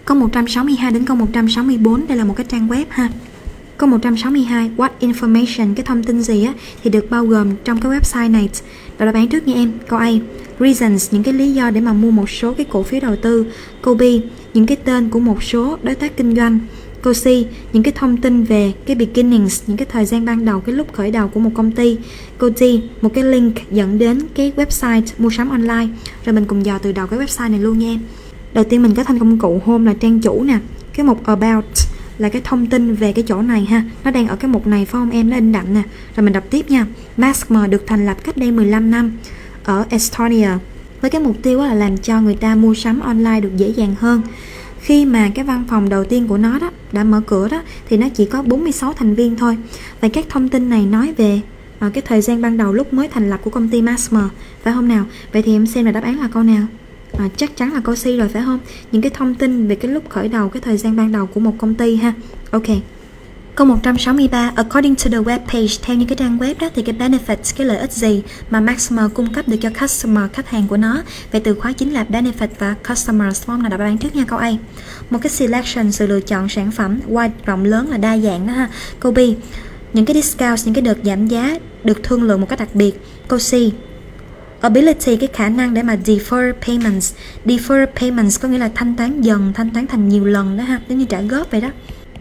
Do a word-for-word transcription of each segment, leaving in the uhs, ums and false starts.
Câu một trăm sáu mươi hai đến câu một trăm sáu mươi bốn, đây là một cái trang web ha. Câu một trăm sáu mươi hai, what information, cái thông tin gì á thì được bao gồm trong cái website này. Đọc đáp án trước nha em. Câu A, reasons, những cái lý do để mà mua một số cái cổ phiếu đầu tư. Câu B, những cái tên của một số đối tác kinh doanh. Câu C, những cái thông tin về cái beginnings, những cái thời gian ban đầu, cái lúc khởi đầu của một công ty. Câu D, một cái link dẫn đến cái website mua sắm online. Rồi mình cùng dò từ đầu cái website này luôn nha em. Đầu tiên mình có thanh công cụ home là trang chủ nè. Cái mục about là cái thông tin về cái chỗ này ha. Nó đang ở cái mục này phải không em? Nó in đậm nè. Rồi mình đọc tiếp nha. Maxmer được thành lập cách đây mười lăm năm ở Estonia với cái mục tiêu là làm cho người ta mua sắm online được dễ dàng hơn. Khi mà cái văn phòng đầu tiên của nó đó đã mở cửa đó thì nó chỉ có bốn mươi sáu thành viên thôi. Và các thông tin này nói về uh, cái thời gian ban đầu lúc mới thành lập của công ty Maxmer, phải không nào? Vậy thì em xem là đáp án là câu nào? À, chắc chắn là câu C rồi phải không? Những cái thông tin về cái lúc khởi đầu, cái thời gian ban đầu của một công ty ha. Ok. Câu một trăm sáu mươi ba, according to the web page, theo những cái trang web đó thì cái benefits, cái lợi ích gì mà Maxmer cung cấp được cho customer, khách hàng của nó. Vậy từ khóa chính là benefit và customers, form là đáp án trước nha. Câu A, một cái selection, sự lựa chọn sản phẩm wide, rộng lớn là đa dạng đó ha. Câu B, những cái discounts, những cái đợt giảm giá được thương lượng một cách đặc biệt. Câu C, ability, cái khả năng để mà defer payments. Defer payments có nghĩa là thanh toán dần, thanh toán thành nhiều lần đó ha, giống như trả góp vậy đó.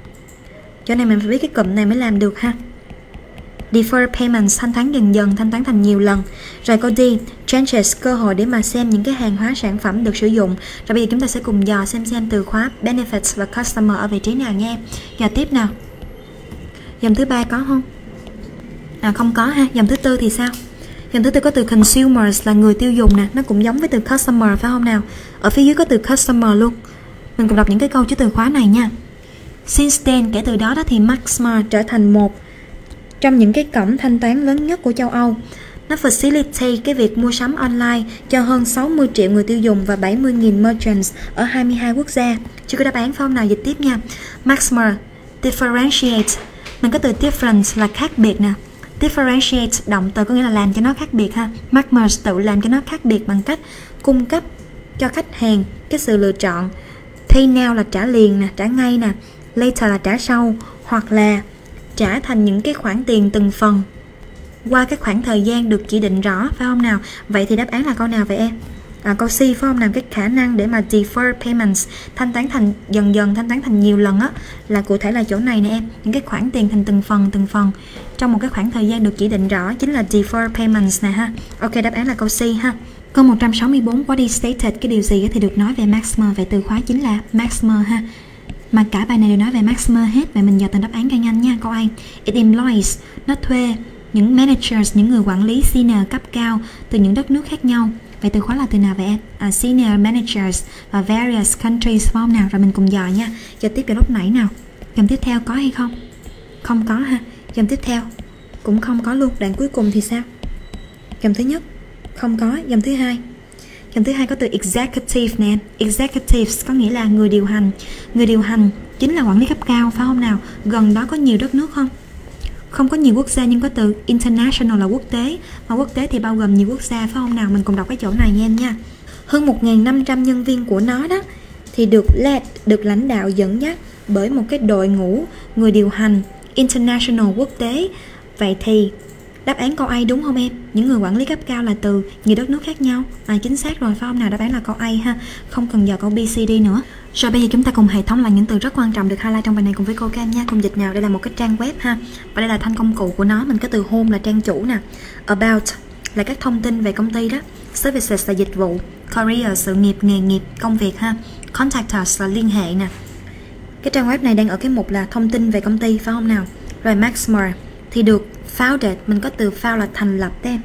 Chỗ này mình phải biết cái cụm này mới làm được ha. Defer payments, thanh toán dần dần, thanh toán thành nhiều lần. Rồi câu D, chances, cơ hội để mà xem những cái hàng hóa sản phẩm được sử dụng. Rồi bây giờ chúng ta sẽ cùng dò xem xem từ khóa benefits và customer ở vị trí nào nha em. Dò tiếp nào. Dòng thứ ba có không? À không có ha. Dòng thứ tư thì sao? Dòng thứ tư có từ consumers là người tiêu dùng nè, nó cũng giống với từ customer phải không nào? Ở phía dưới có từ customer luôn. Mình cùng đọc những cái câu chứa từ khóa này nha. Since then, kể từ đó đó thì Maxmer trở thành một trong những cái cổng thanh toán lớn nhất của châu Âu. Nó facilitate cái việc mua sắm online cho hơn sáu mươi triệu người tiêu dùng và bảy mươi nghìn merchants ở hai mươi hai quốc gia. Chưa có đáp án phải không nào? Dịch tiếp nha. Maxmer differentiate, mình có từ different là khác biệt nè. Differentiate, động từ có nghĩa là làm cho nó khác biệt ha. Maxmer tự làm cho nó khác biệt bằng cách cung cấp cho khách hàng cái sự lựa chọn. Pay now là trả liền nè, trả ngay nè. Later là trả sau, hoặc là trả thành những cái khoản tiền từng phần qua cái khoảng thời gian được chỉ định rõ, phải không nào? Vậy thì đáp án là câu nào vậy em? À, câu C phải không nào? Cái khả năng để mà defer payments, thanh toán thành dần dần, thanh toán thành nhiều lần á, là cụ thể là chỗ này nè em. Những cái khoản tiền thành từng phần từng phần trong một cái khoảng thời gian được chỉ định rõ chính là defer payments nè ha. Ok, đáp án là câu C ha. Câu một trăm sáu mươi bốn, what is stated, cái điều gì thì được nói về Maxmer. Vậy từ khóa chính là Maxmer ha. Mà cả bài này đều nói về Maxmer hết. Vậy mình dò từng đáp án cho nhanh nha. Câu A, it employs, nó thuê những managers, những người quản lý senior cấp cao từ những đất nước khác nhau. Vậy từ khóa là từ nào vậy em? À, senior managers và various countries phải không nào? Rồi mình cùng dò nha. Dò tiếp vào lúc nãy nào. Dòng tiếp theo có hay không? Không có ha. Dòng tiếp theo cũng không có luôn. Đoạn cuối cùng thì sao? Dòng thứ nhất không có. Dòng thứ hai, dòng thứ hai có từ executive nè. Executives có nghĩa là người điều hành. Người điều hành chính là quản lý cấp cao phải không nào? Gần đó có nhiều đất nước không? Không có nhiều quốc gia, nhưng có từ international là quốc tế. Mà quốc tế thì bao gồm nhiều quốc gia phải không nào? Mình cùng đọc cái chỗ này nha em nha. Hơn một nghìn năm trăm nhân viên của nó đó thì được led, được lãnh đạo dẫn dắt bởi một cái đội ngũ người điều hành international, quốc tế. Vậy thì đáp án câu A đúng không em? Những người quản lý cấp cao là từ nhiều đất nước khác nhau. À, chính xác rồi phải không nào? Đáp án là câu A ha. Không cần dò câu B, C, D nữa. Rồi bây giờ chúng ta cùng hệ thống là những từ rất quan trọng được highlight trong bài này cùng với cô các em nha. Cùng dịch nào. Đây là một cái trang web ha. Và đây là thanh công cụ của nó. Mình có từ home là trang chủ nè. About là các thông tin về công ty đó. Services là dịch vụ. Career, sự nghiệp, nghề nghiệp, công việc ha. Contact us là liên hệ nè. Cái trang web này đang ở cái mục là thông tin về công ty phải không nào? Rồi Maxmer thì được founded, mình có từ found là thành lập đấy.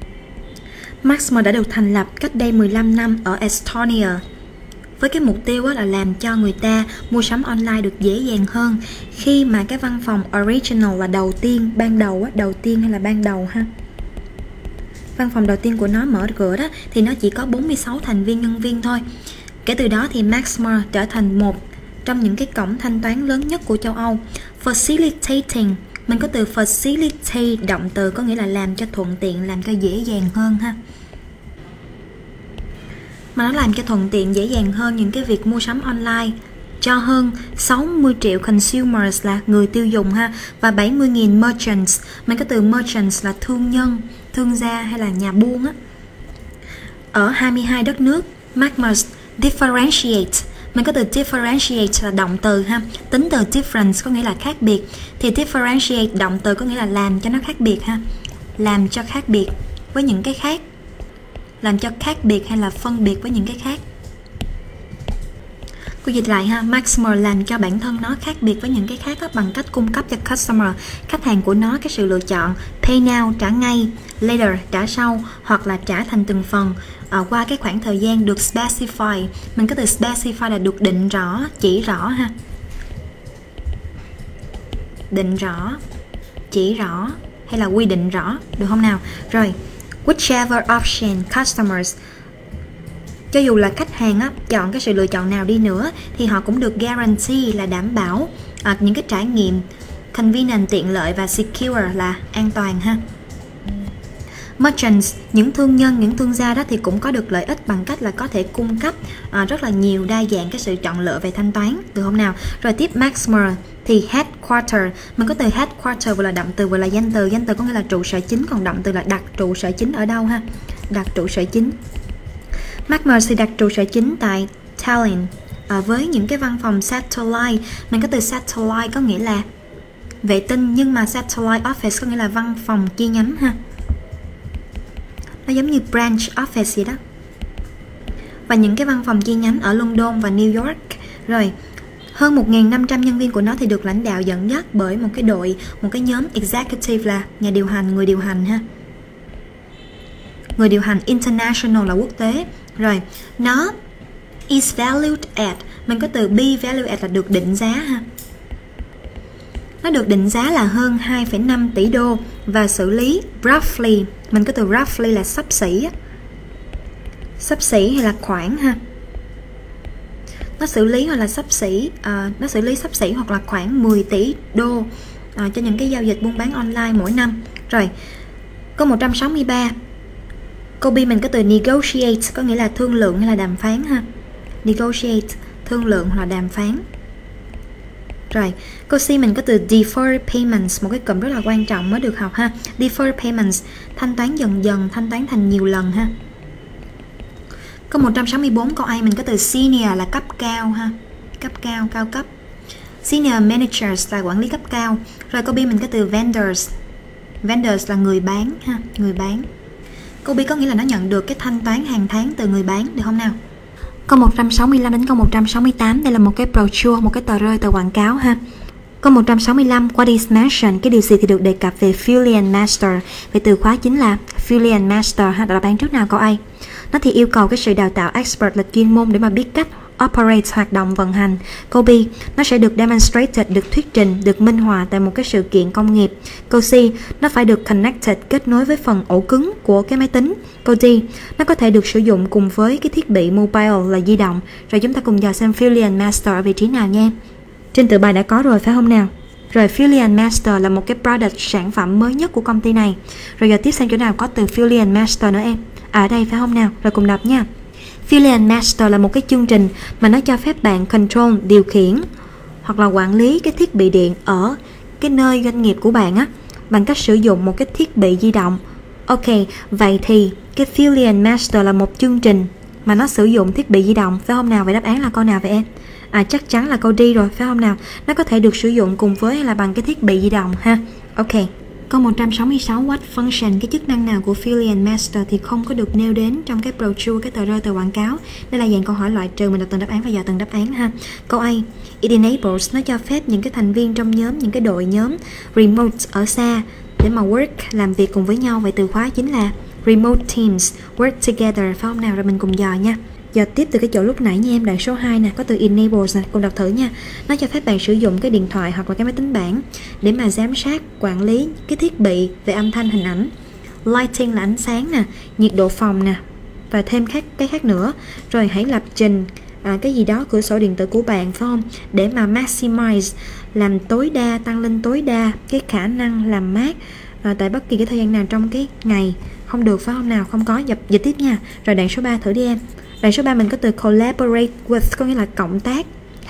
Maxmer đã được thành lập cách đây mười lăm năm ở Estonia với cái mục tiêu là làm cho người ta mua sắm online được dễ dàng hơn. Khi mà cái văn phòng original là đầu tiên, ban đầu á, đầu tiên hay là ban đầu ha. Văn phòng đầu tiên của nó mở cửa đó thì nó chỉ có bốn mươi sáu thành viên nhân viên thôi. Kể từ đó thì Maxmer trở thành một trong những cái cổng thanh toán lớn nhất của châu Âu. Facilitating, mình có từ facilitate, động từ có nghĩa là làm cho thuận tiện, làm cho dễ dàng hơn ha. Mà nó làm cho thuận tiện, dễ dàng hơn những cái việc mua sắm online. cho hơn sáu mươi triệu consumers là người tiêu dùng ha, và bảy mươi nghìn merchants. Mình có từ merchants là thương nhân, thương gia hay là nhà buôn á. Ở hai mươi hai đất nước. Maximus differentiate. Mình có từ differentiate là động từ ha, tính từ difference có nghĩa là khác biệt, thì differentiate động từ có nghĩa là làm cho nó khác biệt ha, làm cho khác biệt với những cái khác, làm cho khác biệt hay là phân biệt với những cái khác. Cô dịch lại ha, Maximus làm cho bản thân nó khác biệt với những cái khác đó, bằng cách cung cấp cho customer, khách hàng của nó, cái sự lựa chọn pay now, trả ngay, later, trả sau, hoặc là trả thành từng phần uh, qua cái khoảng thời gian được specify. Mình có từ specify là được định rõ, chỉ rõ ha, định rõ, chỉ rõ hay là quy định rõ, được không nào? Rồi, whichever option customers, cho dù là khách hàng á, chọn cái sự lựa chọn nào đi nữa thì họ cũng được guarantee là đảm bảo à, những cái trải nghiệm convenient, tiện lợi, và secure là an toàn ha. Merchants, những thương nhân, những thương gia đó thì cũng có được lợi ích bằng cách là có thể cung cấp à, rất là nhiều đa dạng cái sự chọn lựa về thanh toán, được không nào? Rồi tiếp Maximus thì headquarter, mình có từ headquarter vừa là động từ vừa là danh từ. Danh từ có nghĩa là trụ sở chính, còn động từ là đặt trụ sở chính ở đâu ha, đặt trụ sở chính. Maximus thì đặt trụ sở chính tại Tallinn à, với những cái văn phòng satellite. Mình có từ satellite có nghĩa là vệ tinh, nhưng mà satellite office có nghĩa là văn phòng chi nhánh ha, nó giống như branch office gì đó. Và những cái văn phòng chi nhánh ở London và New York. Rồi hơn một nghìn năm trăm nhân viên của nó thì được lãnh đạo dẫn dắt bởi một cái đội, một cái nhóm executive là nhà điều hành, người điều hành ha, người điều hành. International là quốc tế. Rồi nó is valued at, mình có từ be valued at là được định giá ha, nó được định giá là hơn hai phẩy năm tỷ đô và xử lý roughly, mình có từ roughly là xấp xỉ, xấp xỉ hay là khoảng ha, nó xử lý hoặc là xấp xỉ, uh, nó xử lý xấp xỉ hoặc là khoảng mười tỷ đô uh, cho những cái giao dịch buôn bán online mỗi năm. Rồi câu một trăm sáu mươi ba, câu B mình có từ negotiate có nghĩa là thương lượng hay là đàm phán ha, negotiate thương lượng hoặc là đàm phán. Rồi câu C mình có từ defer payments, một cái cụm rất là quan trọng mới được học ha, defer payments thanh toán dần dần, thanh toán thành nhiều lần ha. Câu một trăm sáu mươi bốn câu A mình có từ senior là cấp cao ha, cấp cao, cao cấp. Senior managers là quản lý cấp cao. Rồi câu B mình có từ vendors, vendors là người bán ha, người bán. Câu B có nghĩa là nó nhận được cái thanh toán hàng tháng từ người bán, được không nào? Câu một trăm sáu mươi lăm đến câu một trăm sáu mươi tám, đây là một cái brochure, một cái tờ rơi, tờ quảng cáo ha. Câu một trăm sáu mươi lăm, what is mentioned, cái điều gì thì được đề cập về Affiliate Master, về từ khóa chính là Affiliate Master ha, đáp án trước nào câu A. Nó thì yêu cầu cái sự đào tạo expert là chuyên môn để mà biết cách operate, hoạt động, vận hành. Câu B, nó sẽ được demonstrated, được thuyết trình, được minh họa tại một cái sự kiện công nghiệp. Câu C, nó phải được connected, kết nối với phần ổ cứng của cái máy tính. Câu D, nó có thể được sử dụng cùng với cái thiết bị mobile là di động. Rồi chúng ta cùng dò xem Affiliate Master ở vị trí nào nha. Trên tựa bài đã có rồi phải không nào? Rồi Affiliate Master là một cái product, sản phẩm mới nhất của công ty này. Rồi giờ tiếp sang chỗ nào có từ Affiliate Master nữa em? Ở đây phải không nào? Rồi cùng đọc nha. Affiliate Master là một cái chương trình mà nó cho phép bạn control, điều khiển hoặc là quản lý cái thiết bị điện ở cái nơi doanh nghiệp của bạn á, bằng cách sử dụng một cái thiết bị di động. Ok, vậy thì cái Affiliate Master là một chương trình mà nó sử dụng thiết bị di động, phải không nào? Vậy đáp án là câu nào vậy em? À chắc chắn là câu D rồi, phải không nào? Nó có thể được sử dụng cùng với hay là bằng cái thiết bị di động ha. Ok. Câu một trăm sáu mươi sáu, what function, cái chức năng nào của Affiliate Master thì không có được nêu đến trong cái brochure, cái tờ rơi, tờ quảng cáo. Đây là dạng câu hỏi loại trừ, mình đọc từng đáp án và dò từng đáp án ha. Câu A, it enables, nó cho phép những cái thành viên trong nhóm, những cái đội nhóm remote ở xa để mà work, làm việc cùng với nhau. Vậy từ khóa chính là remote teams work together, phải không nào? Rồi mình cùng dò nha. Giờ tiếp từ cái chỗ lúc nãy nha em, đoạn số hai nè, có từ enables nè, cùng đọc thử nha. Nó cho phép bạn sử dụng cái điện thoại hoặc là cái máy tính bảng để mà giám sát, quản lý cái thiết bị về âm thanh, hình ảnh. Lighting là ánh sáng nè, nhiệt độ phòng nè, và thêm khác cái khác nữa. Rồi hãy lập trình à, cái gì đó cửa sổ điện tử của bạn, phải không? Để mà maximize, làm tối đa, tăng lên tối đa cái khả năng làm mát à, tại bất kỳ cái thời gian nào trong cái ngày. Không được phải không nào? Không có, dập dịch tiếp nha. Rồi đoạn số ba thử đi em. Đoạn số ba mình có từ collaborate with, có nghĩa là cộng tác,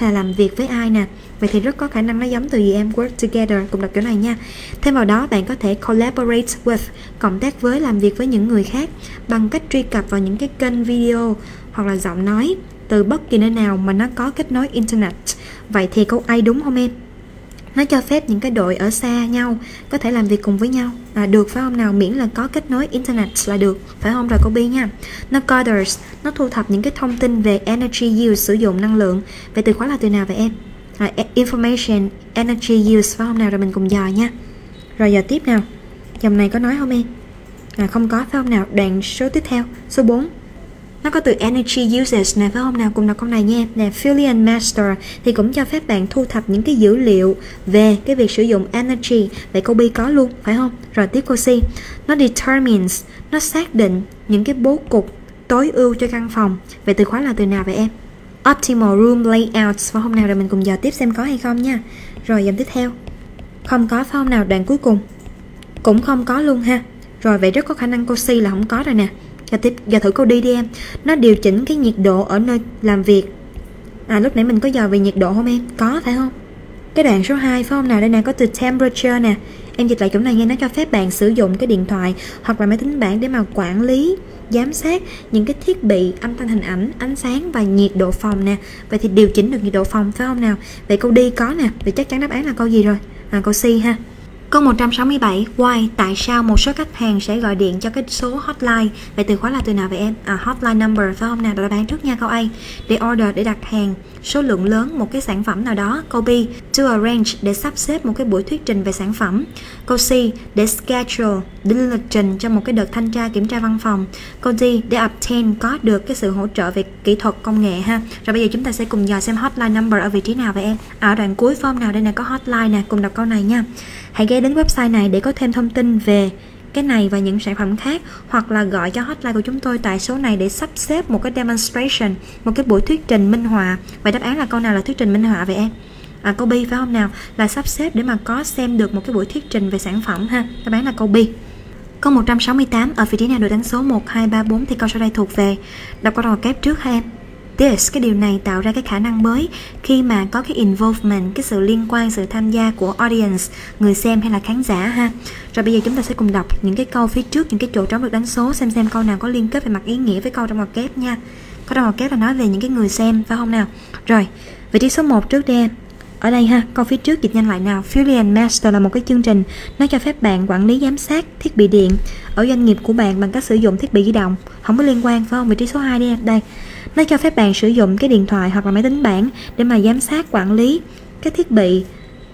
hay là làm việc với ai nè. Vậy thì rất có khả năng nó giống từ gì em? Work together, cùng đọc chỗ này nha. Thêm vào đó bạn có thể collaborate with, cộng tác với, làm việc với những người khác bằng cách truy cập vào những cái kênh video hoặc là giọng nói từ bất kỳ nơi nào mà nó có kết nối internet. Vậy thì câu A đúng không em? Nó cho phép những cái đội ở xa nhau có thể làm việc cùng với nhau, à, được phải không nào, miễn là có kết nối internet là được, phải không? Rồi câu B nha. Nó gathers, nó thu thập những cái thông tin về energy use, sử dụng năng lượng. Vậy từ khóa là từ nào vậy em? À, information, energy use, phải không nào? Rồi mình cùng dò nha. Rồi giờ tiếp nào. Dòng này có nói không em? À, không có, phải không nào? Đoạn số tiếp theo, số bốn. Nó có từ energy uses nè, phải không nào? Cùng đọc câu này nha. Nè, Affiliate Master thì cũng cho phép bạn thu thập những cái dữ liệu về cái việc sử dụng energy. Vậy câu B có luôn, phải không? Rồi tiếp câu C. Nó determines, nó xác định những cái bố cục tối ưu cho căn phòng. Vậy từ khóa là từ nào vậy em? Optimal room layouts, phải không nào? Rồi mình cùng dò tiếp xem có hay không nha. Rồi dòng tiếp theo. Không có, phải không nào? Đoạn cuối cùng cũng không có luôn ha. Rồi vậy rất có khả năng câu C là không có rồi nè. Giờ tiếp, giờ thử câu đi đi em. Nó điều chỉnh cái nhiệt độ ở nơi làm việc. À lúc nãy mình có dò về nhiệt độ không em? Có phải không? Cái đoạn số hai phải không nào? Đây nè, có từ temperature nè. Em dịch lại chỗ này nha. Nó cho phép bạn sử dụng cái điện thoại hoặc là máy tính bảng để mà quản lý, giám sát những cái thiết bị âm thanh, hình ảnh, ánh sáng và nhiệt độ phòng nè. Vậy thì điều chỉnh được nhiệt độ phòng, phải không nào? Vậy câu đi có nè. Vậy chắc chắn đáp án là câu gì rồi? À câu C ha. Câu một trăm sáu mươi bảy. Why? Tại sao một số khách hàng sẽ gọi điện cho cái số hotline? Vậy từ khóa là từ nào vậy em? À, hotline number, phải không nào? Đáp án trước nha. Câu A. Để order, để đặt hàng số lượng lớn một cái sản phẩm nào đó. Câu B. To arrange, để sắp xếp một cái buổi thuyết trình về sản phẩm. Câu C. Để schedule, để lên lịch trình cho một cái đợt thanh tra kiểm tra văn phòng. Câu D. Để obtain, có được cái sự hỗ trợ về kỹ thuật công nghệ ha. Rồi bây giờ chúng ta sẽ cùng dò xem hotline number ở vị trí nào vậy em? Ở đoạn cuối form nào? Đây nè, có hotline nè. Cùng đọc câu này nha. Hãy ghé đến website này để có thêm thông tin về cái này và những sản phẩm khác, hoặc là gọi cho hotline của chúng tôi tại số này để sắp xếp một cái demonstration, một cái buổi thuyết trình minh họa. Vậy đáp án là câu nào là thuyết trình minh họa vậy em? À, câu B phải không nào? Là sắp xếp để mà có xem được một cái buổi thuyết trình về sản phẩm ha. Đáp án là câu B. Câu một trăm sáu mươi tám. Ở vị trí nào được đánh số một, hai, ba, bốn thì câu sau đây thuộc về? Đọc câu đầu kép trước ha em. This, cái điều này tạo ra cái khả năng mới khi mà có cái involvement, cái sự liên quan, sự tham gia của audience, người xem hay là khán giả ha. Rồi bây giờ chúng ta sẽ cùng đọc những cái câu phía trước, những cái chỗ trống được đánh số, xem xem câu nào có liên kết về mặt ý nghĩa với câu trong ngoặc kép nha. Câu trong ngoặc kép là nói về những cái người xem, phải không nào? Rồi, vị trí số một trước đi em. Ở đây ha, câu phía trước dịch nhanh lại nào. Affiliate Master là một cái chương trình nó cho phép bạn quản lý, giám sát thiết bị điện ở doanh nghiệp của bạn bằng cách sử dụng thiết bị di động. Không có liên quan, phải không? Vị trí số hai đi em. Đây, nó cho phép bạn sử dụng cái điện thoại hoặc là máy tính bảng để mà giám sát, quản lý cái thiết bị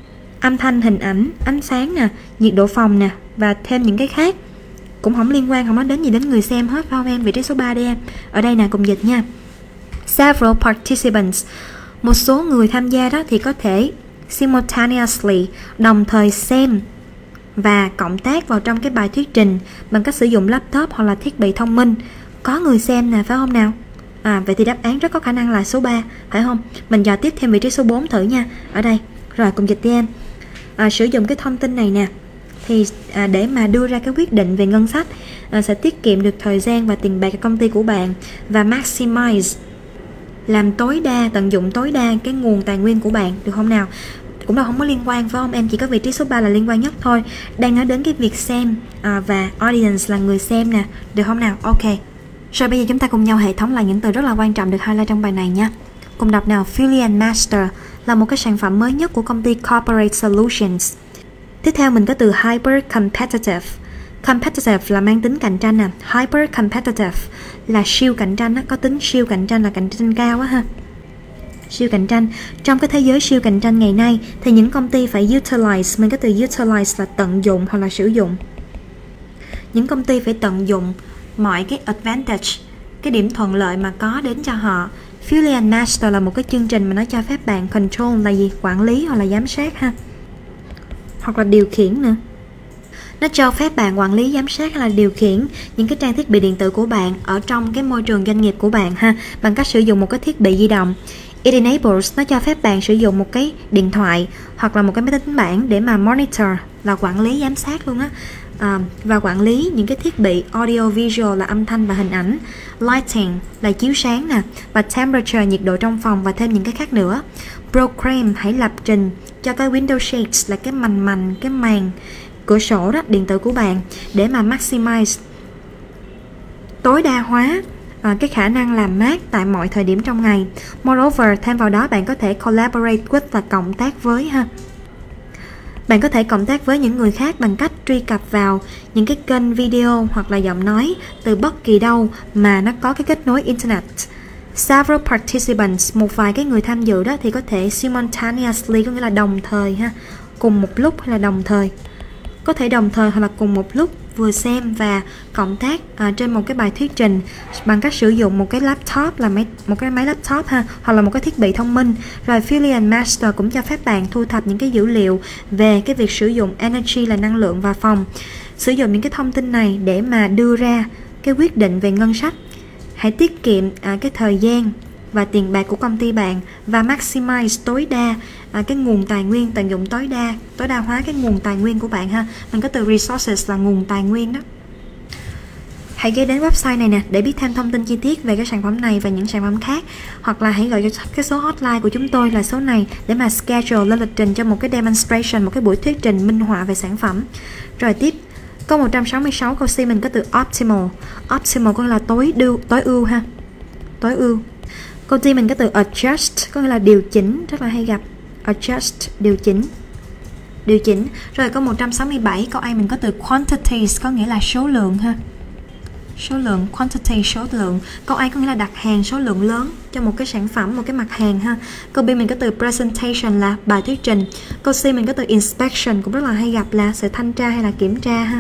âm thanh, hình ảnh, ánh sáng nè, nhiệt độ phòng nè và thêm những cái khác. Cũng không liên quan, không nói đến gì đến người xem hết, phải không em? Vị trí số ba đi em. Ở đây nè, cùng dịch nha. Several participants, một số người tham gia đó thì có thể simultaneously, đồng thời xem và cộng tác vào trong cái bài thuyết trình bằng cách sử dụng laptop hoặc là thiết bị thông minh. Có người xem nè, phải không nào? À, vậy thì đáp án rất có khả năng là số ba, phải không? Mình dò tiếp thêm vị trí số bốn thử nha. Ở đây, rồi cùng dịch đi em. À, sử dụng cái thông tin này nè thì à, để mà đưa ra cái quyết định về ngân sách, à, sẽ tiết kiệm được thời gian và tiền bạc của công ty của bạn, và maximize, làm tối đa, tận dụng tối đa cái nguồn tài nguyên của bạn, được không nào? Cũng đâu không có liên quan, phải không em? Chỉ có vị trí số ba là liên quan nhất thôi. Đang nói đến cái việc xem à, và audience là người xem nè, được không nào? Ok. Rồi bây giờ chúng ta cùng nhau hệ thống lại những từ rất là quan trọng được highlight trong bài này nha. Cùng đọc nào. Affiliate Master là một cái sản phẩm mới nhất của công ty Corporate Solutions. Tiếp theo mình có từ Hyper Competitive. Competitive là mang tính cạnh tranh nè. Hyper Competitive là siêu cạnh tranh á, có tính siêu cạnh tranh là cạnh tranh cao á ha. Siêu cạnh tranh. Trong cái thế giới siêu cạnh tranh ngày nay thì những công ty phải utilize, mình có từ utilize là tận dụng hoặc là sử dụng. Những công ty phải tận dụng mọi cái advantage, cái điểm thuận lợi mà có đến cho họ. Affiliate Master là một cái chương trình mà nó cho phép bạn control là gì? Quản lý hoặc là giám sát ha. Hoặc là điều khiển nữa. Nó cho phép bạn quản lý, giám sát hay là điều khiển những cái trang thiết bị điện tử của bạn ở trong cái môi trường doanh nghiệp của bạn ha, bằng cách sử dụng một cái thiết bị di động. It enables, nó cho phép bạn sử dụng một cái điện thoại hoặc là một cái máy tính bảng để mà monitor là quản lý, giám sát luôn á, à, và quản lý những cái thiết bị audio visual là âm thanh và hình ảnh, lighting là chiếu sáng nè, và temperature nhiệt độ trong phòng, và thêm những cái khác nữa. Program hãy lập trình cho cái window shades là cái mành mành, cái màn cửa sổ đó điện tử của bạn để mà maximize, tối đa hóa à, cái khả năng làm mát tại mọi thời điểm trong ngày. Moreover, thêm vào đó bạn có thể collaborate with là cộng tác với ha. Bạn có thể cộng tác với những người khác bằng cách truy cập vào những cái kênh video hoặc là giọng nói từ bất kỳ đâu mà nó có cái kết nối internet. Several participants, một vài cái người tham dự đó thì có thể simultaneously, có nghĩa là đồng thời ha, cùng một lúc hay là đồng thời. Có thể đồng thời hoặc là cùng một lúc vừa xem và cộng tác à, trên một cái bài thuyết trình bằng cách sử dụng một cái laptop, là máy, một cái máy laptop ha, hoặc là một cái thiết bị thông minh. Rồi Affiliate Master cũng cho phép bạn thu thập những cái dữ liệu về cái việc sử dụng energy là năng lượng vào phòng. Sử dụng những cái thông tin này để mà đưa ra cái quyết định về ngân sách. Hãy tiết kiệm à, cái thời gian và tiền bạc của công ty bạn, và maximize tối đa à, cái nguồn tài nguyên, tận dụng tối đa tối đa hóa cái nguồn tài nguyên của bạn ha. Mình có từ resources là nguồn tài nguyên đó. Hãy ghé đến website này nè để biết thêm thông tin chi tiết về cái sản phẩm này và những sản phẩm khác, hoặc là hãy gọi cho cái số hotline của chúng tôi là số này để mà schedule lên lịch trình cho một cái demonstration, một cái buổi thuyết trình minh họa về sản phẩm. Rồi tiếp câu một trăm sáu mươi sáu, câu C mình có từ optimal. Optimal có nghĩa là tối ưu, tối ưu ha, tối ưu. Câu D mình có từ adjust, có nghĩa là điều chỉnh, rất là hay gặp. Adjust, điều chỉnh, điều chỉnh. Rồi câu một trăm sáu mươi bảy, câu A mình có từ quantities, có nghĩa là số lượng ha, số lượng, quantity, số lượng. Câu A có nghĩa là đặt hàng số lượng lớn cho một cái sản phẩm, một cái mặt hàng ha. Câu B mình có từ presentation là bài thuyết trình. Câu C mình có từ inspection, cũng rất là hay gặp là sự thanh tra hay là kiểm tra ha.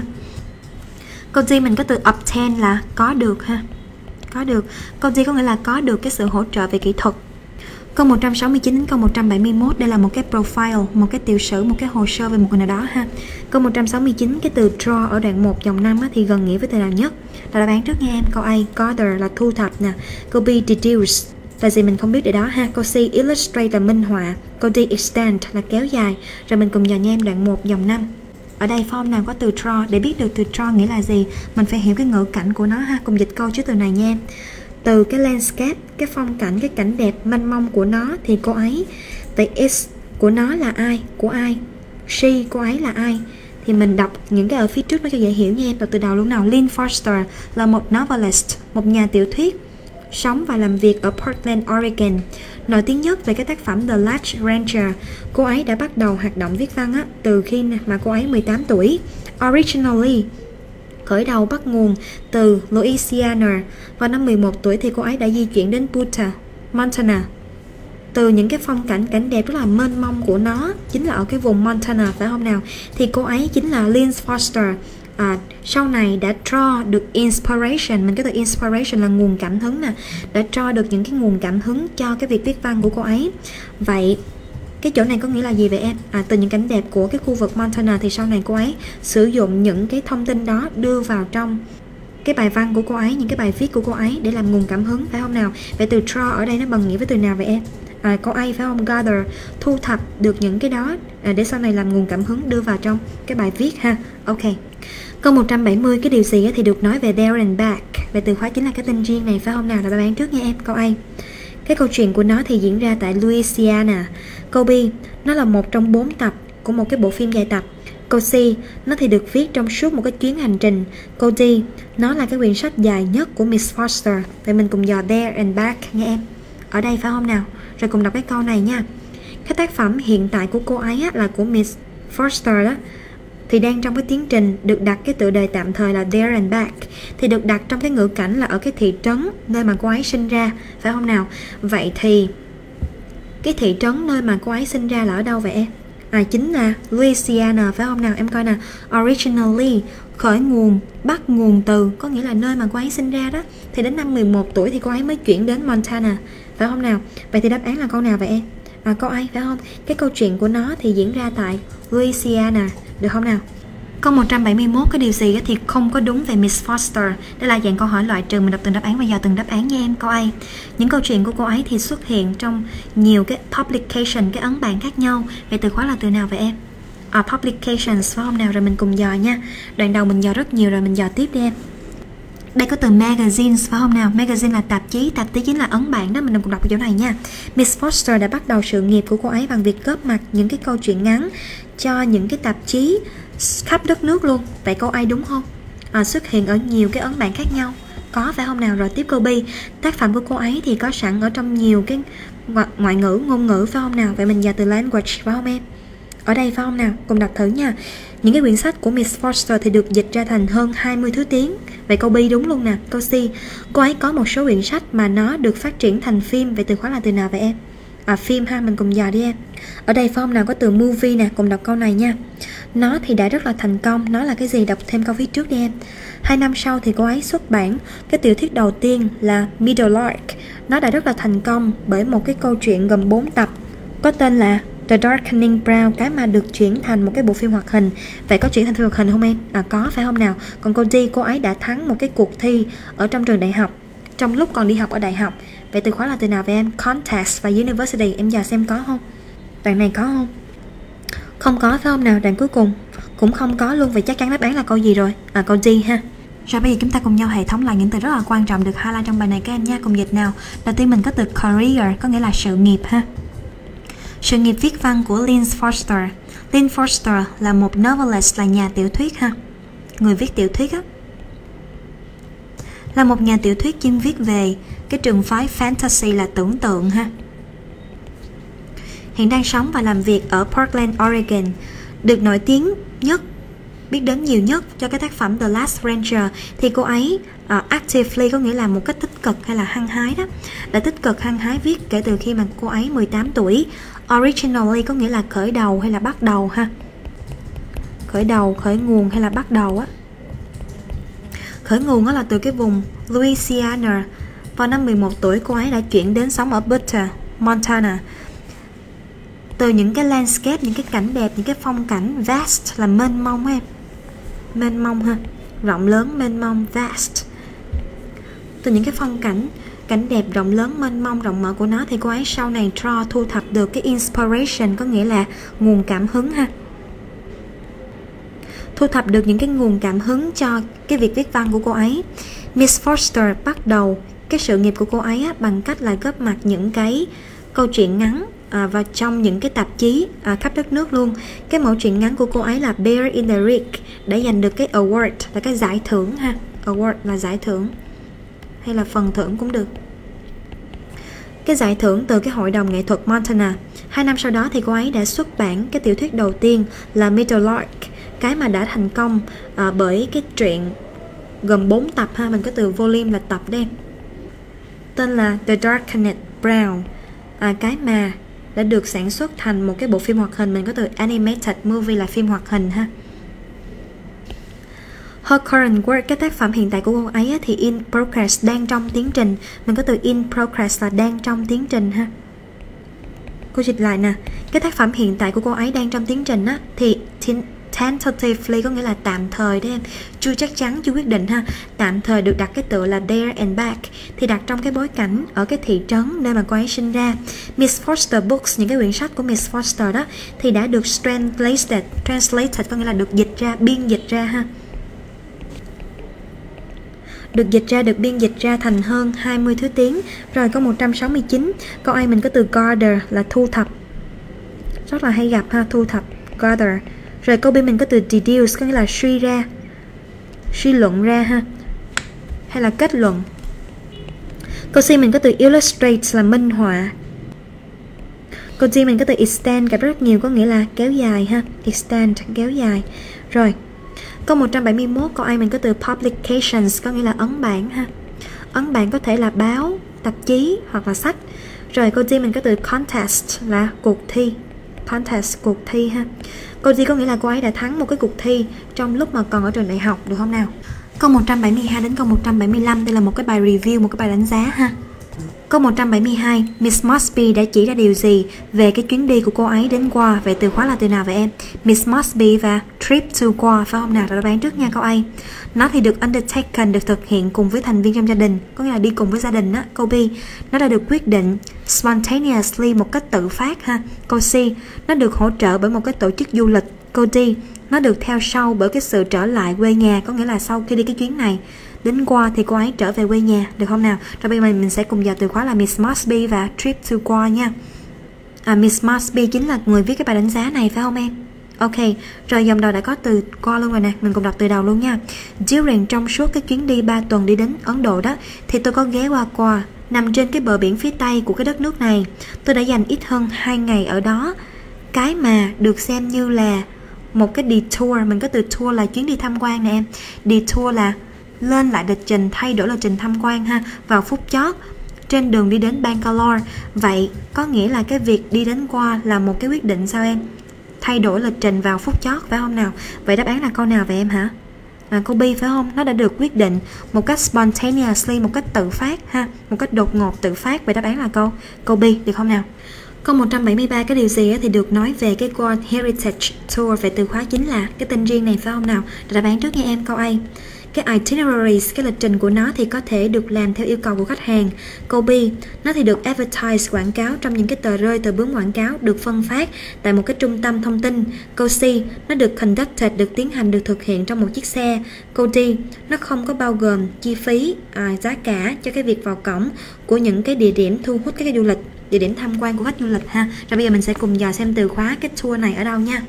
Câu D mình có từ obtain là có được ha, có được. Câu D có nghĩa là có được cái sự hỗ trợ về kỹ thuật. Câu một trăm sáu mươi chín đến câu một trăm bảy mươi mốt, đây là một cái profile, một cái tiểu sử, một cái hồ sơ về một người nào đó ha. Câu một trăm sáu mươi chín, cái từ draw ở đoạn một dòng năm á, thì gần nghĩa với từ nào nhất? Là đáp án trước nha em. Câu A gather là thu thập nè. Câu B deduce là gì mình không biết để đó ha. Câu C illustrate là minh họa. Câu D extend là kéo dài. Rồi mình cùng dò nha em đoạn một dòng năm. Ở đây form nào có từ draw? Để biết được từ draw nghĩa là gì, mình phải hiểu cái ngữ cảnh của nó ha. Cùng dịch câu trước từ này nha em. Từ cái landscape, cái phong cảnh, cái cảnh đẹp mênh mông của nó thì cô ấy, từ is của nó là ai, của ai, she, cô ấy là ai, thì mình đọc những cái ở phía trước nó cho dễ hiểu nha em. Đọc từ đầu luôn nào. Lynn Foster là một novelist, một nhà tiểu thuyết, sống và làm việc ở Portland, Oregon. Nổi tiếng nhất về cái tác phẩm The Last Ranger. Cô ấy đã bắt đầu hoạt động viết văn á, từ khi mà cô ấy mười tám tuổi. Originally, khởi đầu bắt nguồn từ Louisiana. Vào năm mười một tuổi thì cô ấy đã di chuyển đến Butte, Montana. Từ những cái phong cảnh cảnh đẹp rất là mênh mông của nó chính là ở cái vùng Montana, phải không nào? Thì cô ấy chính là Lynn Foster. À, sau này đã draw được inspiration, mình có từ inspiration là nguồn cảm hứng nè, đã draw được những cái nguồn cảm hứng cho cái việc viết văn của cô ấy. Vậy cái chỗ này có nghĩa là gì vậy em? À, từ những cảnh đẹp của cái khu vực Montana thì sau này cô ấy sử dụng những cái thông tin đó đưa vào trong cái bài văn của cô ấy, những cái bài viết của cô ấy để làm nguồn cảm hứng, phải không nào? Vậy từ draw ở đây nó bằng nghĩa với từ nào vậy em? À, câu A phải không? Gather, thu thập được những cái đó à, để sau này làm nguồn cảm hứng đưa vào trong cái bài viết ha. Ok. Câu một trăm bảy mươi, cái điều gì thì được nói về there and back. Vậy từ khóa chính là cái tên riêng này, phải không nào? Là đáp án trước nha em. Câu A, cái câu chuyện của nó thì diễn ra tại Louisiana. Câu B, nó là một trong bốn tập của một cái bộ phim dài tập. Câu C, nó thì được viết trong suốt một cái chuyến hành trình. Câu D, nó là cái quyển sách dài nhất của Miss Foster. Vậy mình cùng dò there and back nha em. Ở đây phải không nào? Rồi cùng đọc cái câu này nha. Cái tác phẩm hiện tại của cô ấy á, là của Miss Foster đó, thì đang trong cái tiến trình được đặt cái tựa đề tạm thời là there and back, thì được đặt trong cái ngữ cảnh là ở cái thị trấn nơi mà cô ấy sinh ra, phải không nào? Vậy thì cái thị trấn nơi mà cô ấy sinh ra là ở đâu vậy em? À, chính là Louisiana, phải không nào? Em coi nè, originally, khởi nguồn, bắt nguồn từ, có nghĩa là nơi mà cô ấy sinh ra đó. Thì đến năm mười một tuổi thì cô ấy mới chuyển đến Montana, phải không nào? Vậy thì đáp án là câu nào vậy em? À, câu A, phải không? Cái câu chuyện của nó thì diễn ra tại Louisiana, được không nào? Câu một trăm bảy mươi mốt, cái điều gì thì không có đúng về Miss Foster. Đây là dạng câu hỏi loại trừ, mình đọc từng đáp án và dò từng đáp án nha em. Câu A, những câu chuyện của cô ấy thì xuất hiện trong nhiều cái publication, cái ấn bản khác nhau. Vậy từ khóa là từ nào vậy em? uh, publications phải không nào? Rồi mình cùng dò nha. Đoạn đầu mình dò rất nhiều rồi mình dò tiếp đi em. Đây có từ magazines phải không nào? Magazine là tạp chí, tạp chí chính là ấn bản đó, mình đừng cùng đọc ở chỗ này nha. Miss Foster đã bắt đầu sự nghiệp của cô ấy bằng việc góp mặt những cái câu chuyện ngắn cho những cái tạp chí khắp đất nước luôn. Vậy câu A đúng không? À, xuất hiện ở nhiều cái ấn bản khác nhau. Có phải không nào? Rồi tiếp câu B. Tác phẩm của cô ấy thì có sẵn ở trong nhiều cái ngoại ngữ, ngôn ngữ phải không nào? Vậy mình dò từ language phải không em? Ở đây phải không nào? Cùng đọc thử nha. Những cái quyển sách của Miss Foster thì được dịch ra thành hơn hai mươi thứ tiếng. Vậy câu B đúng luôn nè. Câu C. Cô ấy có một số quyển sách mà nó được phát triển thành phim. Vậy từ khóa là từ nào vậy em? À, phim ha, mình cùng dò đi em. Ở đây phải không nào? Có từ movie nè. Cùng đọc câu này nha. Nó thì đã rất là thành công. Nó là cái gì? Đọc thêm câu phía trước đi em. Hai năm sau thì cô ấy xuất bản cái tiểu thuyết đầu tiên là Middle Lark. Nó đã rất là thành công bởi một cái câu chuyện gồm bốn tập có tên là The Darkening Brown, cái mà được chuyển thành một cái bộ phim hoạt hình. Vậy có chuyển thành phim hoạt hình không em? À có phải không nào? Còn câu D, cô ấy đã thắng một cái cuộc thi ở trong trường đại học trong lúc còn đi học ở đại học. Vậy từ khóa là từ nào vậy em? Contest và University. Em dò xem có không? Đoạn này có không? Không có phải không nào? Đoạn cuối cùng cũng không có luôn. Vậy chắc chắn đáp án là câu gì rồi? À câu D ha. Rồi bây giờ chúng ta cùng nhau hệ thống lại những từ rất là quan trọng được highlight trong bài này các em nha. Cùng dịch nào. Đầu tiên mình có từ career, có nghĩa là sự nghiệp ha. Sự nghiệp viết văn của Lynn Foster. Lynn Foster là một novelist, là nhà tiểu thuyết ha. Người viết tiểu thuyết á. Là một nhà tiểu thuyết chuyên viết về cái trường phái fantasy là tưởng tượng ha. Hiện đang sống và làm việc ở Portland, Oregon. Được nổi tiếng nhất, biết đến nhiều nhất cho cái tác phẩm The Last Ranger. Thì cô ấy uh, actively, có nghĩa là một cách tích cực hay là hăng hái đó, đã tích cực hăng hái viết kể từ khi mà cô ấy mười tám tuổi. Originally có nghĩa là khởi đầu hay là bắt đầu ha. Khởi đầu, khởi nguồn hay là bắt đầu á. Khởi nguồn đó là từ cái vùng Louisiana. Vào năm mười một tuổi cô ấy đã chuyển đến sống ở Butte, Montana. Từ những cái landscape, những cái cảnh đẹp, những cái phong cảnh vast là mênh mông em. Mênh mông ha. Rộng lớn, mênh mông, vast. Từ những cái phong cảnh cảnh đẹp rộng lớn, mênh mông, rộng mở của nó thì cô ấy sau này draw, thu thập được cái inspiration, có nghĩa là nguồn cảm hứng ha. Thu thập được những cái nguồn cảm hứng cho cái việc viết văn của cô ấy. Miss Foster bắt đầu cái sự nghiệp của cô ấy á, bằng cách là góp mặt những cái câu chuyện ngắn à, vào trong những cái tạp chí à, khắp đất nước luôn. Cái mẫu truyện ngắn của cô ấy là Bear in the Rig đã giành được cái award, là cái giải thưởng ha. Award là giải thưởng hay là phần thưởng cũng được. Cái giải thưởng từ cái hội đồng nghệ thuật Montana. Hai năm sau đó thì cô ấy đã xuất bản cái tiểu thuyết đầu tiên là Middle Lark, cái mà đã thành công à, bởi cái truyện gồm bốn tập ha, mình có từ volume là tập đây, tên là The Darkening Brown, à, cái mà đã được sản xuất thành một cái bộ phim hoạt hình, mình có từ animated movie là phim hoạt hình ha. Her current work, cái tác phẩm hiện tại của cô ấy thì in progress, đang trong tiến trình, mình có từ in progress là đang trong tiến trình ha. Cô dịch lại nè, cái tác phẩm hiện tại của cô ấy đang trong tiến trình á, thì tentatively có nghĩa là tạm thời đấy em, chưa chắc chắn, chưa quyết định ha. Tạm thời được đặt cái tựa là there and back, thì đặt trong cái bối cảnh ở cái thị trấn nơi mà cô ấy sinh ra. Miss Foster Books, những cái quyển sách của Miss Foster đó thì đã được translated, translated có nghĩa là được dịch ra, biên dịch ra ha. Được dịch ra, được biên dịch ra thành hơn hai mươi thứ tiếng. Rồi có một trăm sáu mươi chín. Câu A mình có từ gather là thu thập. Rất là hay gặp ha, thu thập, gather. Rồi câu B mình có từ deduce, có nghĩa là suy ra, suy luận ra ha, hay là kết luận. Câu C mình có từ illustrate là minh họa. Câu D mình có từ extend, gặp rất nhiều, có nghĩa là kéo dài ha, extend, kéo dài. Rồi câu một trăm bảy mươi mốt, câu A mình có từ publications, có nghĩa là ấn bản ha. Ấn bản có thể là báo, tạp chí hoặc là sách. Rồi câu D mình có từ contest là cuộc thi. Contest, cuộc thi ha. Câu D có nghĩa là cô ấy đã thắng một cái cuộc thi trong lúc mà còn ở trường đại học, được không nào? Câu một trăm bảy mươi hai đến câu một trăm bảy mươi lăm, đây là một cái bài review, một cái bài đánh giá ha. Câu một trăm bảy mươi hai, Miss Mosby đã chỉ ra điều gì về cái chuyến đi của cô ấy đến Goa? Vậy từ khóa là từ nào vậy em? Miss Mosby và trip to Goa, phải không nào? Đáp án trước nha câu A. Nó thì được undertaken, được thực hiện cùng với thành viên trong gia đình, có nghĩa là đi cùng với gia đình á. Câu B, nó đã được quyết định spontaneously, một cách tự phát ha. Câu C, nó được hỗ trợ bởi một cái tổ chức du lịch Câu D, nó được theo sau bởi cái sự trở lại quê nhà, có nghĩa là sau khi đi cái chuyến này đến qua thì cô ấy trở về quê nhà, được không nào? Rồi bây giờ mình sẽ cùng vào từ khóa là Miss Mosby và trip to qua nha. À, Miss Mosby chính là người viết cái bài đánh giá này phải không em? Ok, rồi dòng đầu đã có từ qua luôn rồi nè, mình cùng đọc từ đầu luôn nha. During, trong suốt cái chuyến đi ba tuần đi đến Ấn Độ đó, thì tôi có ghé qua Goa, nằm trên cái bờ biển phía tây của cái đất nước này. Tôi đã dành ít hơn hai ngày ở đó, cái mà được xem như là một cái detour. Mình có từ tour là chuyến đi tham quan nè em. Detour là lên lại lịch trình, thay đổi lịch trình tham quan ha, vào phút chót trên đường đi đến Bangalore. Vậy có nghĩa là cái việc đi đến qua là một cái quyết định sao em? Thay đổi lịch trình vào phút chót phải không nào? Vậy đáp án là câu nào vậy em hả? À, câu B phải không? Nó đã được quyết định một cách spontaneously, một cách tự phát ha, một cách đột ngột tự phát. Vậy đáp án là câu câu B, được không nào? Câu một trăm bảy mươi ba, cái điều gì thì được nói về cái World Heritage Tour? Vậy từ khóa chính là cái tên riêng này phải không nào? Đáp án trước nha em, câu A. Cái itineraries, cái lịch trình của nó thì có thể được làm theo yêu cầu của khách hàng. Câu B, nó thì được advertise, quảng cáo trong những cái tờ rơi, tờ bướm quảng cáo được phân phát tại một cái trung tâm thông tin. Câu C, nó được conducted, được tiến hành, được thực hiện trong một chiếc xe. Câu D, nó không có bao gồm chi phí, à, giá cả cho cái việc vào cổng của những cái địa điểm thu hút các cái du lịch, địa điểm tham quan của khách du lịch ha. Rồi bây giờ mình sẽ cùng dò xem từ khóa cái tour này ở đâu nha.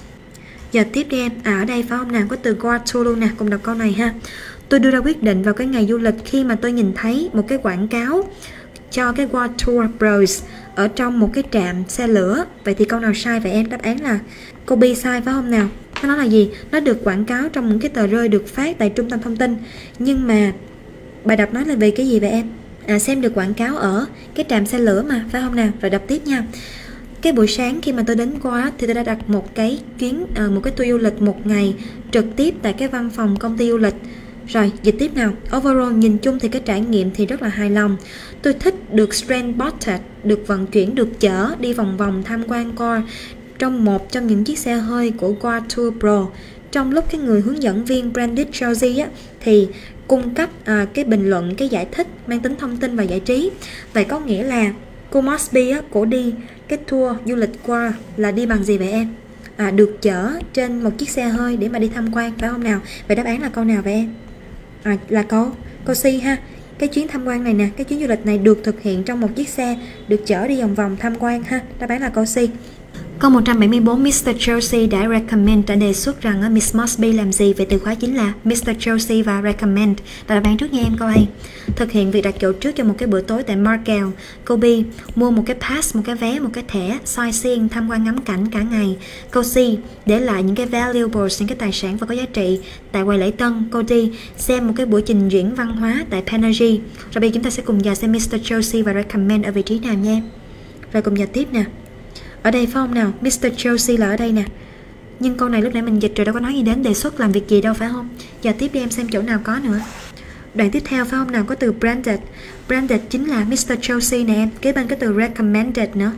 Giờ tiếp đi em, à ở đây phải không nào, có từ Goa tour luôn nè, cùng đọc câu này ha. Tôi đưa ra quyết định vào cái ngày du lịch khi mà tôi nhìn thấy một cái quảng cáo cho cái Goa Tour Bros ở trong một cái trạm xe lửa. Vậy thì câu nào sai vậy em? Đáp án là câu B sai phải không nào? Nó nói là gì? Nó được quảng cáo trong những cái tờ rơi được phát tại trung tâm thông tin. Nhưng mà bài đọc nói là về cái gì vậy em? À, xem được quảng cáo ở cái trạm xe lửa mà, phải không nào? Rồi đọc tiếp nha. Cái buổi sáng khi mà tôi đến qua thì tôi đã đặt một cái chuyến à, một cái tour du lịch một ngày trực tiếp tại cái văn phòng công ty du lịch. Rồi dịch tiếp nào. Overall, nhìn chung thì cái trải nghiệm thì rất là hài lòng. Tôi thích được transported, được vận chuyển, được chở đi vòng vòng tham quan Goa trong một trong những chiếc xe hơi của Goa Tour Pro. Trong lúc cái người hướng dẫn viên Brandit Georgie á, thì cung cấp à, cái bình luận, cái giải thích mang tính thông tin và giải trí. Vậy có nghĩa là cô Mosby á, cổ đi cái tour du lịch qua là đi bằng gì vậy em? À, được chở trên một chiếc xe hơi để mà đi tham quan phải không nào? Vậy đáp án là câu nào vậy em? À, là câu câu C ha. Cái chuyến tham quan này nè, cái chuyến du lịch này được thực hiện trong một chiếc xe được chở đi vòng vòng tham quan ha. Đáp án là câu C. Câu một trăm bảy mươi bốn, mít tơ Chelsea đã recommend, đã đề xuất rằng Miss Mosby làm gì? Vậy từ khóa chính là mít tơ Chelsea và recommend. Đáp án trước nha em, câu A. Thực hiện việc đặt chỗ trước cho một cái bữa tối tại Margate. Câu B. Mua một cái pass, một cái vé, một cái thẻ sightseeing, tham quan ngắm cảnh cả ngày. Câu C. Để lại những cái valuables, những cái tài sản và có giá trị tại quầy lễ tân. Câu D. Xem một cái buổi trình diễn văn hóa tại Panagy. Rồi bây giờ chúng ta sẽ cùng vào xem mít tơ Chelsea và recommend ở vị trí nào nha em. Rồi cùng vào tiếp nè. Ở đây phải không nào? mít tơ Chelsea là ở đây nè. Nhưng câu này lúc nãy mình dịch rồi, đâu có nói gì đến đề xuất làm việc gì đâu phải không? Giờ tiếp đi em xem chỗ nào có nữa. Đoạn tiếp theo phải không nào, có từ branded. Branded chính là mít tơ Chelsea nè em, kế bên cái từ recommended nữa.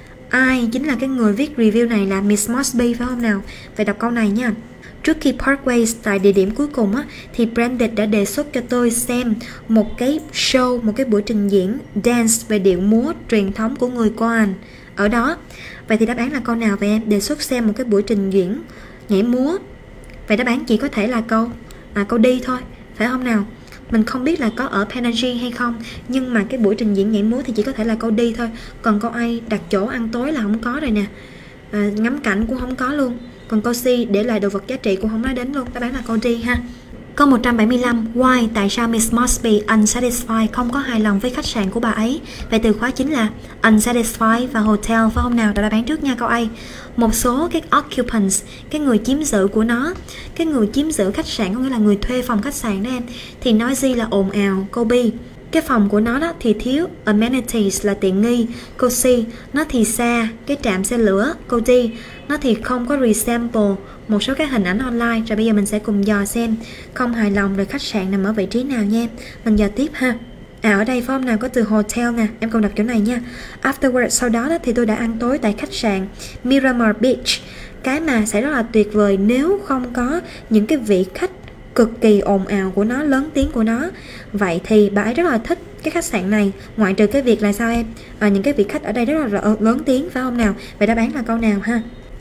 Ai chính là cái người viết review này là Miss Mosby phải không nào? Vậy đọc câu này nha. Trước khi Parkways tại địa điểm cuối cùng á, thì Branded đã đề xuất cho tôi xem một cái show, một cái buổi trình diễn dance về điệu múa truyền thống của người Goan ở đó. Vậy thì đáp án là câu nào vậy em? Đề xuất xem một cái buổi trình diễn nhảy múa. Vậy đáp án chỉ có thể là câu à, câu đi thôi, phải không nào? Mình không biết là có ở Panagy hay không, nhưng mà cái buổi trình diễn nhảy múa thì chỉ có thể là câu đi thôi. Còn câu A đặt chỗ ăn tối là không có rồi nè, à, ngắm cảnh cũng không có luôn. Còn câu C để lại đồ vật giá trị cũng không nói đến luôn. Đáp án là câu D ha. Câu một trăm bảy mươi lăm, why, tại sao Miss Mosby unsatisfied, không có hài lòng với khách sạn của bà ấy? Vậy từ khóa chính là unsatisfied và hotel phải không nào? Đáp án trước nha, câu A. Một số cái occupants, cái người chiếm giữ của nó, cái người chiếm giữ khách sạn có nghĩa là người thuê phòng khách sạn đó em, thì nói gì là ồn ào. Câu B, cái phòng của nó đó thì thiếu amenities là tiện nghi. Câu C, nó thì xa cái trạm xe lửa. Câu D, nó thì không có resample một số cái hình ảnh online. Rồi bây giờ mình sẽ cùng dò xem không hài lòng rồi khách sạn nằm ở vị trí nào nha em. Mình dò tiếp ha. À ở đây form nào có từ hotel nè, em cùng đọc chỗ này nha. Afterwards, sau đó, đó thì tôi đã ăn tối tại khách sạn Miramar Beach. Cái mà sẽ rất là tuyệt vời nếu không có những cái vị khách cực kỳ ồn ào của nó, lớn tiếng của nó. Vậy thì bà ấy rất là thích cái khách sạn này, ngoại trừ cái việc là sao em? À, những cái vị khách ở đây rất là lớn tiếng phải không nào? Vậy đáp án là câu nào ha?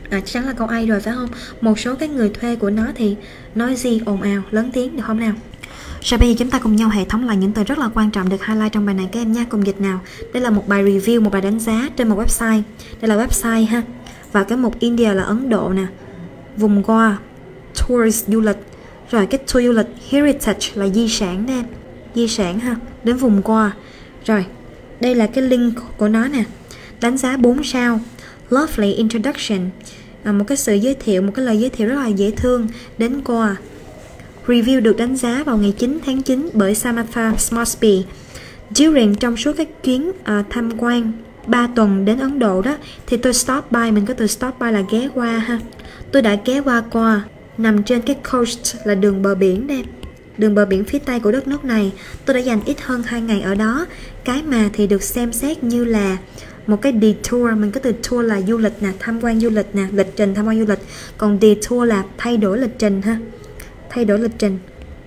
À, chắc chắn là câu A rồi phải không? Một số cái người thuê của nó thì nói gì ồn ào, lớn tiếng, được không nào? Sau bây giờ chúng ta cùng nhau hệ thống lại những từ rất là quan trọng được highlight trong bài này các em nha, cùng dịch nào. Đây là một bài review, một bài đánh giá trên một website. Đây là website ha. Và cái mục India là Ấn Độ nè. Vùng qua, tours du lịch. Rồi cái tour du lịch heritage là di sản nè. Di sản ha, đến vùng qua. Rồi, đây là cái link của nó nè. Đánh giá bốn sao. Lovely introduction. À, một cái sự giới thiệu, một cái lời giới thiệu rất là dễ thương đến qua. Review được đánh giá vào ngày chín tháng chín bởi Samantha Smorsby. During trong suốt các chuyến uh, tham quan ba tuần đến Ấn Độ đó, thì tôi stop by, mình có từ stop by là ghé qua ha. Tôi đã ghé qua qua, nằm trên cái coast là đường bờ biển đây. Đường bờ biển phía tây của đất nước này. Tôi đã dành ít hơn hai ngày ở đó. Cái mà thì được xem xét như là một cái detour, mình có từ tour là du lịch nè, tham quan du lịch nè, lịch trình tham quan du lịch. Còn detour là thay đổi lịch trình ha. Thay đổi lịch trình.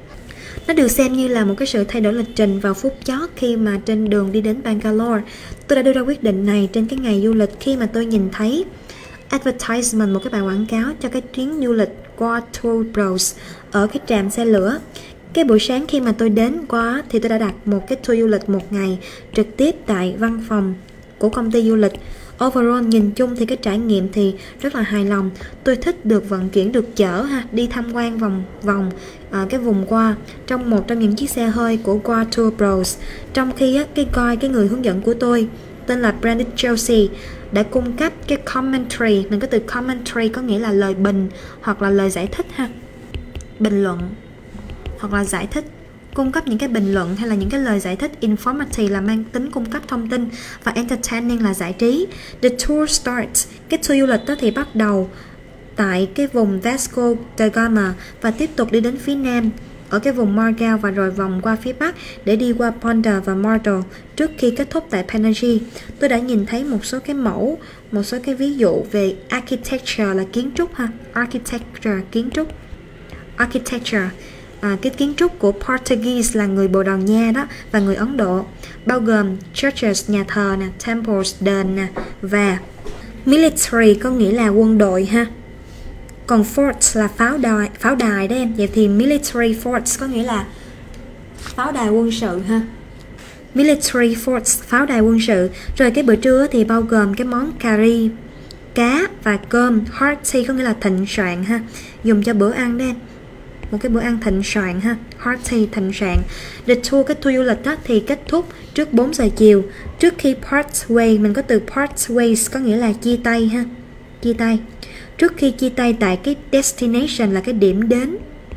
Nó được xem như là một cái sự thay đổi lịch trình vào phút chót khi mà trên đường đi đến Bangalore. Tôi đã đưa ra quyết định này trên cái ngày du lịch khi mà tôi nhìn thấy advertisement, một cái bài quảng cáo cho cái chuyến du lịch qua Tour Bros ở cái trạm xe lửa. Cái buổi sáng khi mà tôi đến qua thì tôi đã đặt một cái tour du lịch một ngày trực tiếp tại văn phòng của công ty du lịch. Overall nhìn chung thì cái trải nghiệm thì rất là hài lòng. Tôi thích được vận chuyển, được chở ha, đi tham quan vòng vòng à, cái vùng qua trong một trong những chiếc xe hơi của qua Tour Bros. Trong khi á, cái guide, cái người hướng dẫn của tôi tên là Brandon Chelsea đã cung cấp cái commentary, mình có từ commentary có nghĩa là lời bình hoặc là lời giải thích ha, bình luận hoặc là giải thích, cung cấp những cái bình luận hay là những cái lời giải thích. Informative là mang tính cung cấp thông tin và entertaining là giải trí. The tour starts, cái tour du lịch đó thì bắt đầu tại cái vùng Vasco da Gama và tiếp tục đi đến phía nam ở cái vùng Margao và rồi vòng qua phía bắc để đi qua Ponda và Mardol trước khi kết thúc tại Panaji. Tôi đã nhìn thấy một số cái mẫu, một số cái ví dụ về architecture là kiến trúc ha, architecture kiến trúc, architecture À, cái kiến trúc của Portuguese là người Bồ Đào Nha đó và người Ấn Độ, bao gồm churches nhà thờ nè, temples đền nè, và military có nghĩa là quân đội ha. Còn forts là pháo đài, pháo đài đấy em. Vậy thì military forts có nghĩa là pháo đài quân sự ha. Military forts, pháo đài quân sự. Rồi cái bữa trưa thì bao gồm cái món curry, cá và cơm. Hearty có nghĩa là thịnh soạn ha, dùng cho bữa ăn đấy em. Một cái bữa ăn thịnh soạn ha, hearty, thịnh soạn. The tour, cái tour du lịch đó thì kết thúc trước bốn giờ chiều. Trước khi part way, mình có từ part ways có nghĩa là chia tay ha, chia tay. Trước khi chia tay tại cái destination là cái điểm đến.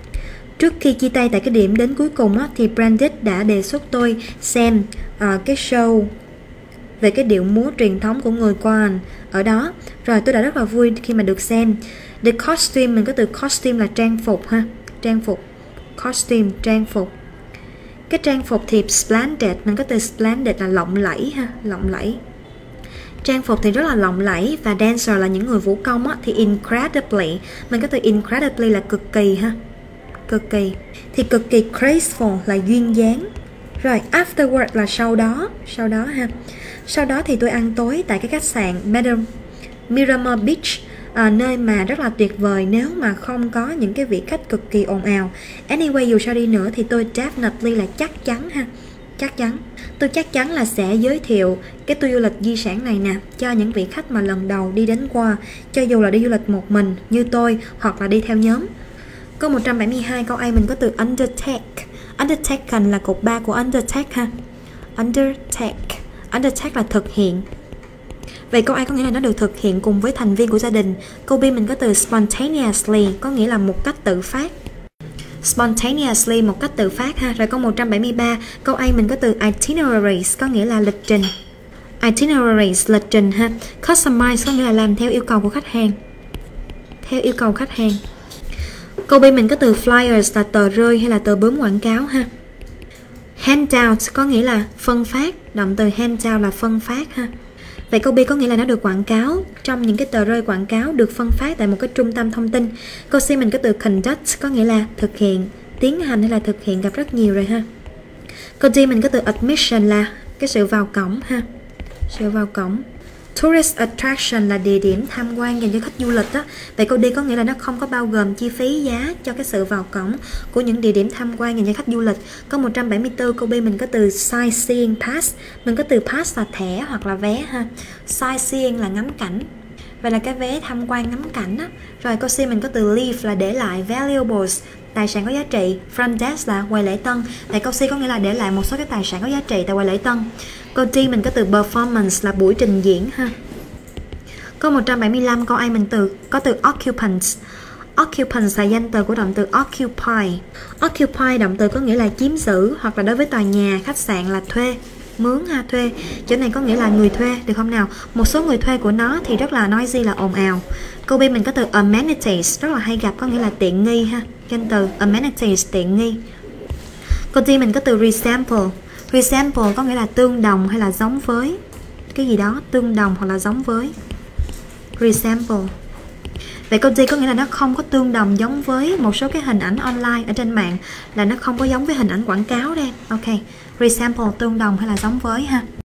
Trước khi chia tay tại cái điểm đến cuối cùng á, thì Brandon đã đề xuất tôi xem uh, cái show về cái điệu múa truyền thống của người Quan ở đó. Rồi tôi đã rất là vui khi mà được xem. The costume, mình có từ costume là trang phục ha, trang phục, costume, trang phục. Cái trang phục thì splendid, mình có từ splendid là lộng lẫy ha, lộng lẫy. Trang phục thì rất là lộng lẫy. Và dancer là những người vũ công á, thì incredibly, mình có từ incredibly là cực kỳ ha, cực kỳ. Thì cực kỳ graceful là duyên dáng. Rồi afterward là sau đó, sau đó ha. Sau đó thì tôi ăn tối tại cái khách sạn Miramar Beach, à, nơi mà rất là tuyệt vời nếu mà không có những cái vị khách cực kỳ ồn ào. Anyway, dù sao đi nữa thì tôi definitely là chắc chắn ha, chắc chắn tôi chắc chắn là sẽ giới thiệu cái tour du lịch di sản này nè cho những vị khách mà lần đầu đi đến qua, cho dù là đi du lịch một mình như tôi hoặc là đi theo nhóm. Câu một trăm bảy mươi hai, câu A mình có từ undertake. Undertaken là cột ba của undertake ha, undertake, undertake là thực hiện. Vậy câu A có nghĩa là nó được thực hiện cùng với thành viên của gia đình. Câu B mình có từ spontaneously có nghĩa là một cách tự phát. Spontaneously một cách tự phát ha. Rồi câu một trăm bảy mươi ba, câu A mình có từ itineraries có nghĩa là lịch trình. Itineraries lịch trình ha. Customize có nghĩa là làm theo yêu cầu của khách hàng. Theo yêu cầu khách hàng. Câu B mình có từ flyers là tờ rơi hay là tờ bướm quảng cáo ha. Handout có nghĩa là phân phát, động từ handout là phân phát ha. Vậy câu B có nghĩa là nó được quảng cáo trong những cái tờ rơi quảng cáo được phân phát tại một cái trung tâm thông tin. Câu C mình có từ conduct có nghĩa là thực hiện, tiến hành hay là thực hiện, gặp rất nhiều rồi ha. Câu D mình có từ admission là cái sự vào cổng ha, sự vào cổng. Tourist attraction là địa điểm tham quan dành cho khách du lịch đó. Vậy câu D có nghĩa là nó không có bao gồm chi phí giá cho cái sự vào cổng của những địa điểm tham quan dành cho khách du lịch. Câu một trăm bảy mươi tư, câu B mình có từ sightseeing pass. Mình có từ pass là thẻ hoặc là vé ha. Sightseeing là ngắm cảnh. Vậy là cái vé tham quan ngắm cảnh á. Rồi câu C mình có từ leave là để lại, valuables tài sản có giá trị, front desk là quầy lễ tân. Tại câu C có nghĩa là để lại một số cái tài sản có giá trị tại quầy lễ tân. Câu D mình có từ performance là buổi trình diễn ha. Câu một trăm bảy mươi lăm, câu A mình từ có từ occupants. Occupants là danh từ của động từ occupy. Occupy động từ có nghĩa là chiếm giữ, hoặc là đối với tòa nhà, khách sạn là thuê, mướn ha, thuê. Chỗ này có nghĩa là người thuê, được không nào? Một số người thuê của nó thì rất là noisy là ồn ào. Câu B mình có từ amenities, rất là hay gặp, có nghĩa là tiện nghi ha. Danh từ amenities tiện nghi. Câu D mình có từ resemble. Resemble có nghĩa là tương đồng hay là giống với cái gì đó, tương đồng hoặc là giống với. Resemble. Vậy câu D có nghĩa là nó không có tương đồng giống với một số cái hình ảnh online ở trên mạng, là nó không có giống với hình ảnh quảng cáo đây. Ok. Resemble tương đồng hay là giống với ha.